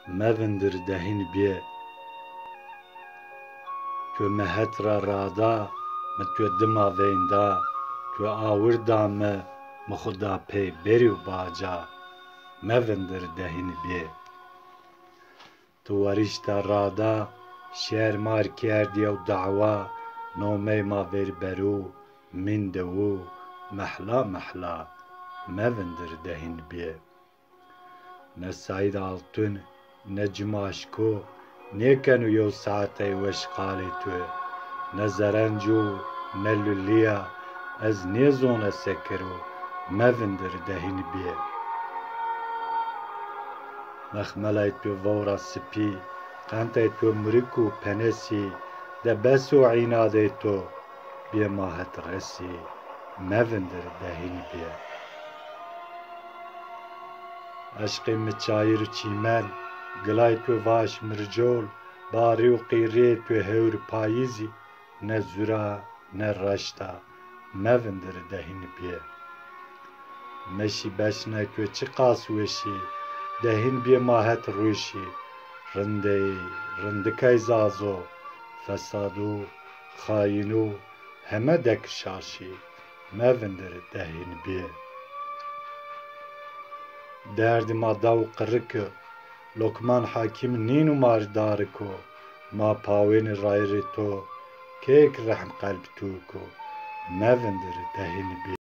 Mevindir dehin bê tu mehetra rada me tu dima vênda tu awirda me xuda pê berî û baca mevindir dehin bê tu werîşta rada şer markê erdiya û dawa nomey ma vêrberû min dewû mehla mehla mevindir dehin bê ne Saîd Altun ne Cimaşko nêkenu yew saetê weşxalê tu ne zerenc û ne lûliya ez nêzone sekiro mevindir dehin bê mexmeley tu vewra spî qentê tu mirik û penesî de bes û înadê to bê ma het resî mevindir dehin bê eşqê mi çayîr û çîmen gilay tu vaş mircol barî û qîrê tu hewr payîzî ne zûra ne reşta mevindir dehin bê meşî beşnê tu çi qas weşî dehin bê ma het rûşî rindê rindikey zazo fesad û xayîn û heme dek şaşî mevindir dehin bê derdê ma da û qirike Lokman Hakîm nîn û mardariko ma pawên rayrê to kêk rehm qelb tûko mevindir dehin bê